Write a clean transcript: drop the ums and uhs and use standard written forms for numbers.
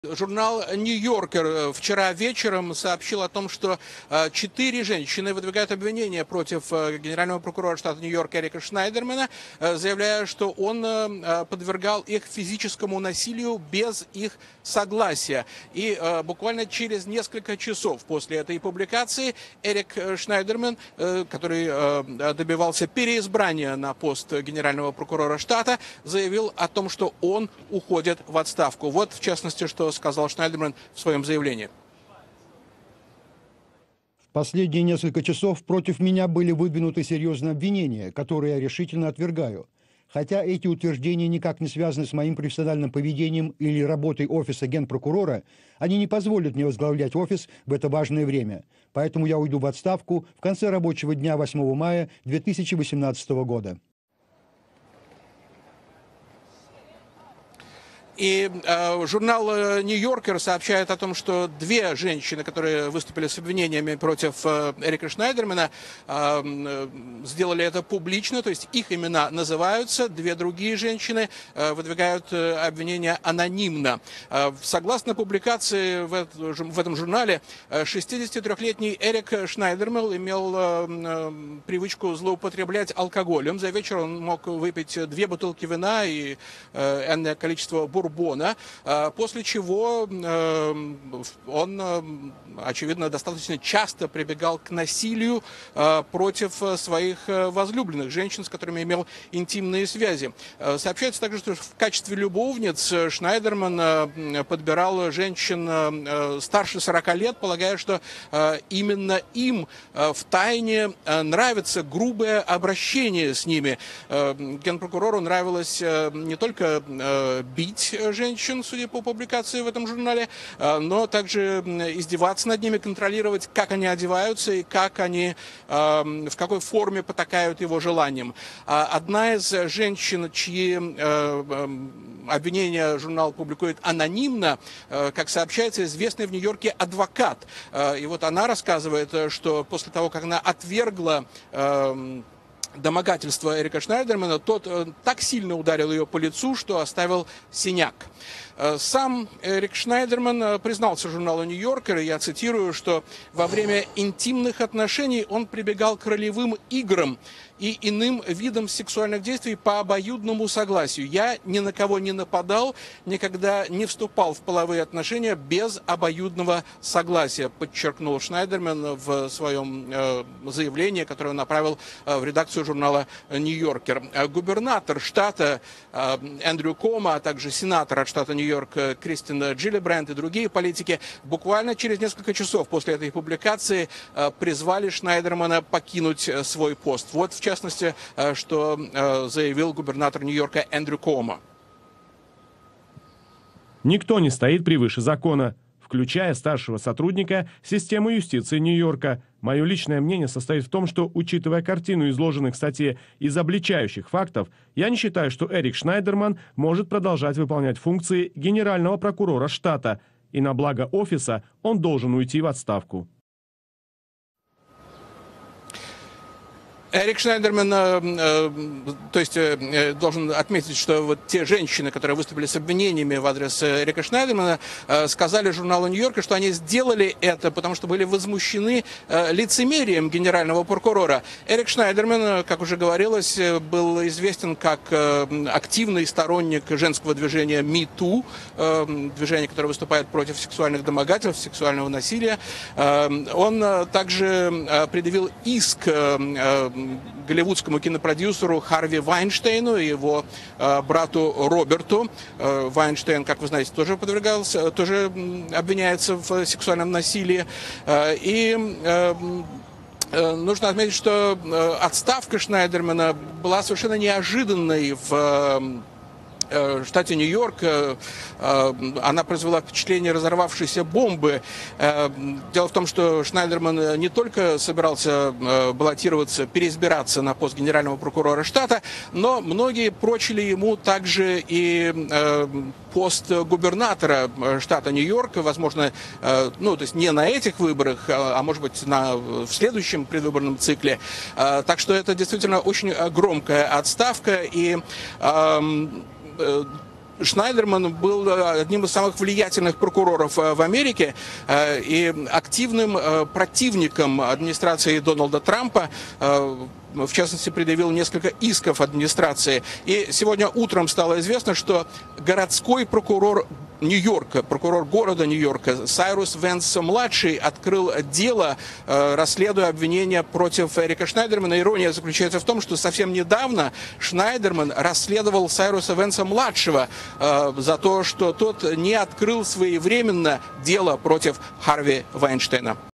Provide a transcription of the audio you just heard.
Журнал «Нью-Йоркер» вчера вечером сообщил о том, что 4 женщины выдвигают обвинения против генерального прокурора штата Нью-Йорк Эрика Шнайдермана, заявляя, что он подвергал их физическому насилию без их согласия. И буквально через несколько часов после этой публикации Эрик Шнайдерман, который добивался переизбрания на пост генерального прокурора штата, заявил о том, что он уходит в отставку. Вот, в частности, что сказал Шнайдерман в своем заявлении. В последние несколько часов против меня были выдвинуты серьезные обвинения, которые я решительно отвергаю. Хотя эти утверждения никак не связаны с моим профессиональным поведением или работой офиса генпрокурора, они не позволят мне возглавлять офис в это важное время. Поэтому я уйду в отставку в конце рабочего дня 8 мая 2018 года. И журнал «Нью-Йоркер» сообщает о том, что 2 женщины, которые выступили с обвинениями против Эрика Шнайдермана, сделали это публично, то есть их имена называются, 2 другие женщины выдвигают обвинения анонимно. Согласно публикации в этом журнале, 63-летний Эрик Шнайдерман имел привычку злоупотреблять алкоголем. За вечер он мог выпить 2 бутылки вина и энное количество бурбона, после чего он, очевидно, достаточно часто прибегал к насилию против своих возлюбленных, женщин, с которыми имел интимные связи. Сообщается также, что в качестве любовниц Шнайдерман подбирал женщин старше 40 лет, полагая, что именно им втайне нравится грубое обращение с ними. Генпрокурору нравилось не только бить женщин, судя по публикации в этом журнале, но также издеваться над ними, контролировать, как они одеваются и как они, в какой форме потакают его желаниям. Одна из женщин, чьи обвинения журнал публикует анонимно, как сообщается, известный в Нью-Йорке адвокат. И вот она рассказывает, что после того, как она отвергла домогательства Эрика Шнайдермана, тот так сильно ударил ее по лицу, что оставил синяк. Сам Эрик Шнайдерман признался журналу «Нью-Йоркер», я цитирую, что во время интимных отношений он прибегал к ролевым играм и иным видам сексуальных действий по обоюдному согласию. Я ни на кого не нападал, никогда не вступал в половые отношения без обоюдного согласия, подчеркнул Шнайдерман в своем заявлении, которое он направил в редакцию журнала «Нью-Йоркер». Губернатор штата Эндрю Комо, а также сенатор от штата Нью-Йорк Кристин Джиллибранд и другие политики буквально через несколько часов после этой публикации призвали Шнайдермана покинуть свой пост. Вот, в частности, что заявил губернатор Нью-Йорка Эндрю Комо. Никто не стоит превыше закона, включая старшего сотрудника системы юстиции Нью-Йорка. Мое личное мнение состоит в том, что, учитывая картину изложенных в статье изобличающих фактов, я не считаю, что Эрик Шнайдерман может продолжать выполнять функции генерального прокурора штата, и на благо офиса он должен уйти в отставку. Эрик Шнайдерман, то есть должен отметить, что вот те женщины, которые выступили с обвинениями в адрес Эрика Шнайдермана, сказали журналу «Нью-Йоркер», что они сделали это, потому что были возмущены лицемерием генерального прокурора. Эрик Шнайдерман, как уже говорилось, был известен как активный сторонник женского движения Me Too, движение, которое выступает против сексуальных домогательств, сексуального насилия. Он также предъявил иск голливудскому кинопродюсеру Харви Вайнштейну и его брату Роберту. Вайнштейн, как вы знаете, тоже обвиняется в сексуальном насилии. И нужно отметить, что отставка Шнайдермана была совершенно неожиданной в штате Нью-Йорк. Она произвела впечатление разорвавшейся бомбы. Дело в том, что Шнайдерман не только собирался баллотироваться, переизбираться на пост генерального прокурора штата, но многие прочили ему также и пост губернатора штата Нью-Йорк, возможно, то есть не на этих выборах, а может быть в следующем предвыборном цикле. Так что это действительно очень громкая отставка, и Шнайдерман был одним из самых влиятельных прокуроров в Америке и активным противником администрации Дональда Трампа. В частности, предъявил несколько исков администрации. И сегодня утром стало известно, что городской прокурор Нью-Йорка, прокурор города Нью-Йорка Сайрус Венс-младший открыл дело, расследуя обвинения против Эрика Шнайдермана. Ирония заключается в том, что совсем недавно Шнайдерман расследовал Сайруса Венса-младшего за то, что тот не открыл своевременно дело против Харви Вайнштейна.